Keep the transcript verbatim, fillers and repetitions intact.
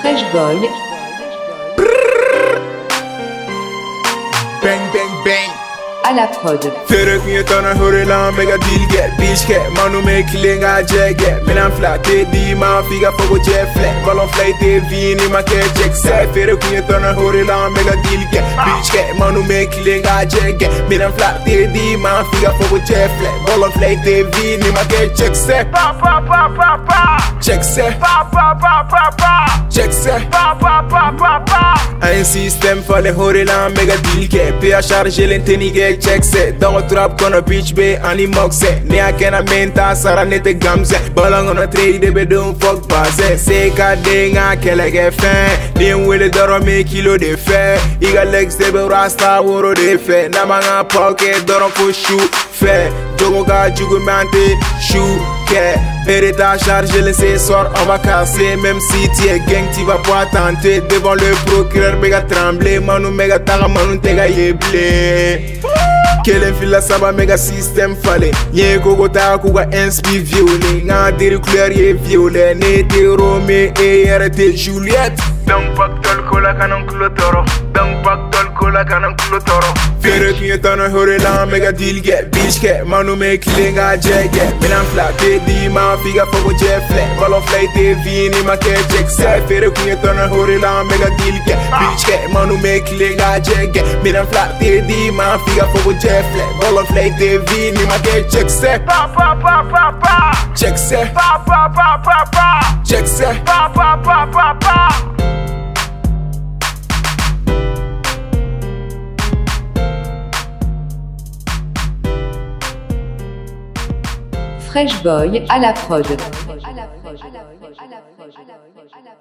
Fresh Boy. Bang bang bang. À la prod. Tere kunye tana hore la mega deal get bitch get manu me kilenga jege minan flat te di ma figa fogo je flat ballon fly te vini ma ke check se tere kunye tana hore la mega deal get bitch get manu me kilenga jege minan flat te di ma figa fogo je flat ballon fly te vini ma ke check se pa pa pa pa pa check se pa pa pa pa pa check se pa pa pa pa pa un système fallait hore la mega deal get pe a charger l'intenigue check set dans le trap qu'on a bitch be ani moxe ne a kena menta sara nete gamze balang on a trade be don't fuck passe c'est ka denga kele ge fin din wele doro me kilo de fe iga legs de be rasta woro de fe na manga pocket doro ko shoot fe jogo ga jugo mante shoot ke pere ta charger le ce soir on va casser même si tu es gang tu vas pas tenter devant le procureur mega trembler manu mega taga manu tega yeble Kelen fila saba mega système fallait Yen koko ta kuga inspi violet Nga diri couleur ye violet Nete Romeo et arrêté Juliette Dang pak tol kola kanan kulo toro Dang pak tol kola kanan kulo toro Fere kunye tana hore la mega deal get bitch get manu me kilenga jege Minan flat te di ma figa fogo je flat Ballon fly te vini ma ke check se Fere kunye tana hore la mega deal get bitch get manu me kilenga jege Minan flat te di ma figa fogo je flat ballon fly te vini ma ke check se pa pa pa pa pa check se pa pa pa pa pa check se pa pa pa pa pa Fresh Boy à la prod.